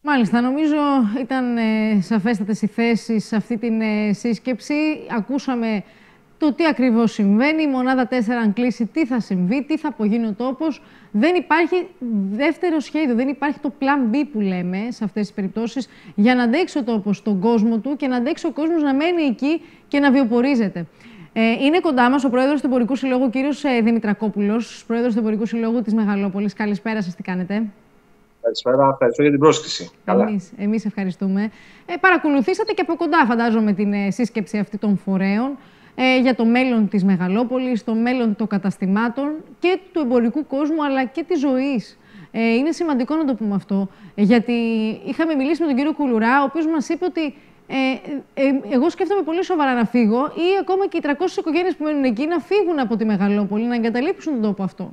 Μάλιστα, νομίζω ήταν σαφέστατες οι θέσεις σε αυτή την σύσκεψη. Ακούσαμε το τι ακριβώς συμβαίνει, η μονάδα 4 αν κλείσει, τι θα συμβεί, τι θα απογίνει ο τόπος. Δεν υπάρχει δεύτερο σχέδιο, δεν υπάρχει το plan B που λέμε σε αυτές τις περιπτώσεις για να αντέξει ο τόπος στον κόσμο του και να αντέξει ο κόσμος να μένει εκεί και να βιοπορίζεται. Είναι κοντά μας ο πρόεδρος του Εμπορικού Συλλόγου, ο κύριος Δημητρακόπουλος, πρόεδρος του Εμπορικού Συλλόγου της Μεγαλόπολης. Καλησπέρα σας, τι κάνετε? Καλησπέρα, ευχαριστώ για την πρόσκληση. Εμείς ευχαριστούμε. Παρακολουθήσατε και από κοντά, φαντάζομαι, την σύσκεψη αυτή των φορέων για το μέλλον της Μεγαλόπολης, το μέλλον των καταστημάτων και του εμπορικού κόσμου, αλλά και της ζωής. Είναι σημαντικό να το πούμε αυτό, γιατί είχαμε μιλήσει με τον κύριο Κουλουρά, ο οποίος μας είπε ότι εγώ σκέφτομαι πολύ σοβαρά να φύγω ή ακόμα και οι 300 οικογένειες που μένουν εκεί να φύγουν από τη Μεγαλόπολη, να εγκαταλείψουν τον τόπο αυτό.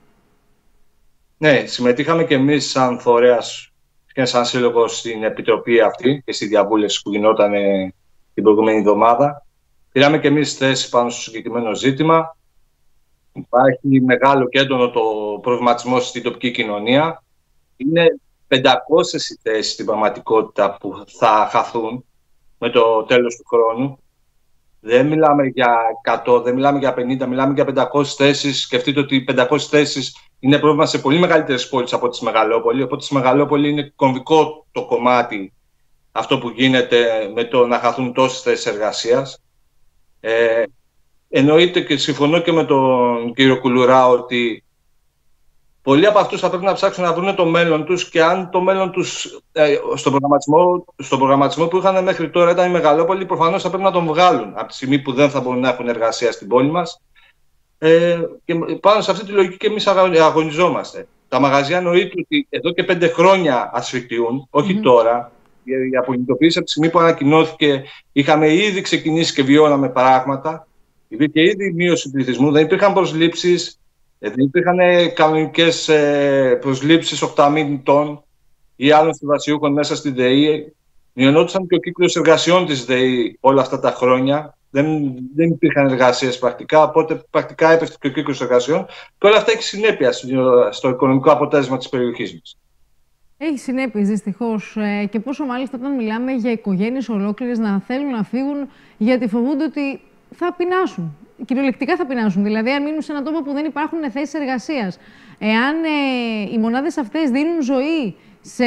Ναι, συμμετείχαμε και εμείς σαν φορέας και σαν σύλλογο στην επιτροπή αυτή και στη διαβούλευση που γινόταν την προηγούμενη εβδομάδα. Πήραμε και εμείς θέση πάνω στο συγκεκριμένο ζήτημα. Υπάρχει μεγάλο και έντονο το προβληματισμό στην τοπική κοινωνία. Είναι 500 οι θέσεις στην πραγματικότητα που θα χαθούν με το τέλος του χρόνου. Δεν μιλάμε για 100, δεν μιλάμε για 50, μιλάμε για 500 θέσεις. Σκεφτείτε ότι οι 500 θέσεις είναι πρόβλημα σε πολύ μεγαλύτερες πόλεις από τη Μεγαλόπολη. Οπότε στη Μεγαλόπολη είναι κομβικό το κομμάτι αυτό που γίνεται με το να χαθούν τόσες θέσεις εργασίας. Εννοείται και συμφωνώ και με τον κύριο Κουλουρά ότι πολλοί από αυτούς θα πρέπει να ψάξουν να βρουν το μέλλον τους και αν το μέλλον τους στον προγραμματισμό που είχαν μέχρι τώρα ήταν η Μεγαλόπολη, προφανώς θα πρέπει να τον βγάλουν από τη στιγμή που δεν θα μπορούν να έχουν εργασία στην πόλη μας. Και πάνω σε αυτή τη λογική και εμείς αγωνιζόμαστε. Τα μαγαζιά εννοείται ότι εδώ και 5 χρόνια ασφικτιούν, όχι τώρα. Η απολυτοποίηση από τη στιγμή που ανακοινώθηκε, είχαμε ήδη ξεκινήσει και βιώναμε πράγματα. Υπήρχε ήδη μείωση πληθυσμού, δεν υπήρχαν προσλήψεις, δεν υπήρχαν κανονικές προσλήψεις οχταμήνιτων ή άλλων συμβασιούχων μέσα στη ΔΕΗ. Μειωνόντουσαν και ο κύκλος εργασιών της ΔΕΗ όλα αυτά τα χρόνια. Δεν υπήρχαν εργασίες πρακτικά, οπότε πρακτικά έπεφτε και ο κύκλος εργασιών. Και όλα αυτά έχει συνέπεια στο οικονομικό αποτέλεσμα της περιοχής μας. Έχει συνέπειες δυστυχώς. Και πόσο μάλιστα όταν μιλάμε για οικογένειες ολόκληρες να θέλουν να φύγουν γιατί φοβούνται ότι θα πεινάσουν. Κυριολεκτικά θα πεινάσουν. Δηλαδή, αν μείνουν σε έναν τόπο που δεν υπάρχουν θέσεις εργασίας, εάν οι μονάδες αυτές δίνουν ζωή σε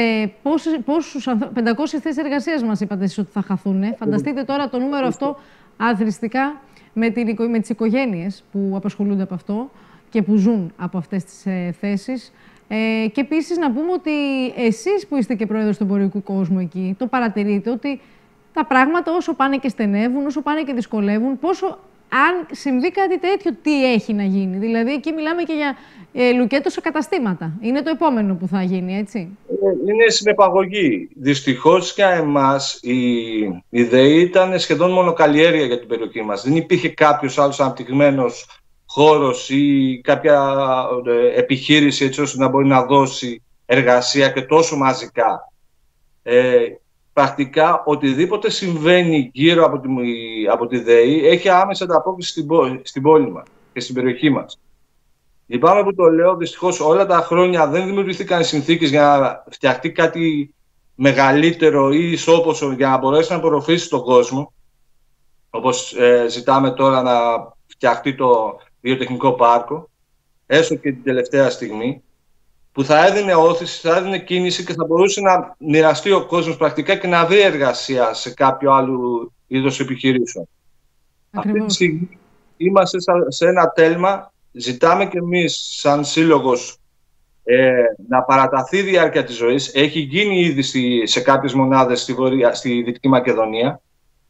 500 θέσεις εργασίας, μας είπατε εσείς ότι θα χαθούν. Φανταστείτε τώρα το νούμερο αυτό αθρηστικά με τις οικογένειες που απασχολούνται από αυτό και που ζουν από αυτές τις θέσεις. Και επίσης να πούμε ότι εσείς που είστε και πρόεδρος του εμπορικού κόσμου εκεί, το παρατηρείτε ότι τα πράγματα όσο πάνε και στενεύουν, όσο πάνε και δυσκολεύουν, πόσο αν συμβεί κάτι τέτοιο, τι έχει να γίνει. Δηλαδή, εκεί μιλάμε και για λουκέτο σε καταστήματα. Είναι το επόμενο που θα γίνει, έτσι. Είναι συνεπαγωγή. Δυστυχώς για εμάς η ΔΕΗ ήταν σχεδόν μονοκαλλιέργεια για την περιοχή μας. Δεν υπήρχε κάποιος άλλος αναπτυγμένος χώρος ή κάποια επιχείρηση έτσι ώστε να μπορεί να δώσει εργασία και τόσο μαζικά. Πρακτικά οτιδήποτε συμβαίνει γύρω από τη ΔΕΗ έχει άμεσα ανταπόκριση στην πόλη μας και στην περιοχή μας. Λυπάμαι που το λέω, δυστυχώς όλα τα χρόνια δεν δημιουργήθηκαν συνθήκες για να φτιαχτεί κάτι μεγαλύτερο ή ισόποσο για να μπορέσει να απορροφήσει τον κόσμο. Όπως ζητάμε τώρα να φτιαχτεί το βιοτεχνικό πάρκο, έστω και την τελευταία στιγμή, που θα έδινε όθηση, θα έδινε κίνηση και θα μπορούσε να μοιραστεί ο κόσμος πρακτικά και να βρει εργασία σε κάποιο άλλο είδος επιχειρήσεων. Αυτή τη στιγμή είμαστε σε ένα τέλμα. Ζητάμε και εμείς σαν σύλλογος να παραταθεί η διάρκεια της ζωής. Έχει γίνει ήδη σε κάποιες μονάδες στη Δυτική Μακεδονία.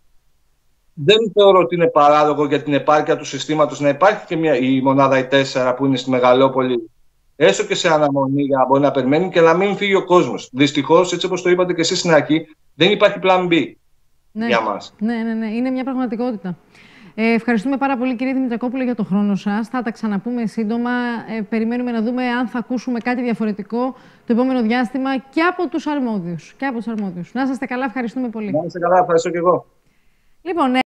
Δεν θεωρώ ότι είναι παράλογο για την επάρκεια του συστήματος να υπάρχει και η μονάδα η 4 που είναι στη Μεγαλόπολη, έστω και σε αναμονή για να μπορεί να περιμένει και να μην φύγει ο κόσμος. Δυστυχώς, έτσι όπως το είπατε και εσείς στην αρχή, δεν υπάρχει plan B για μας. Ναι, είναι μια πραγματικότητα. Ευχαριστούμε πάρα πολύ, κύριε Δημητρακόπουλε, για τον χρόνο σας. Θα τα ξαναπούμε σύντομα. Περιμένουμε να δούμε αν θα ακούσουμε κάτι διαφορετικό το επόμενο διάστημα και από τους αρμόδιους. Να είστε καλά, ευχαριστούμε πολύ. Να είστε καλά, ευχαριστώ και εγώ. Λοιπόν,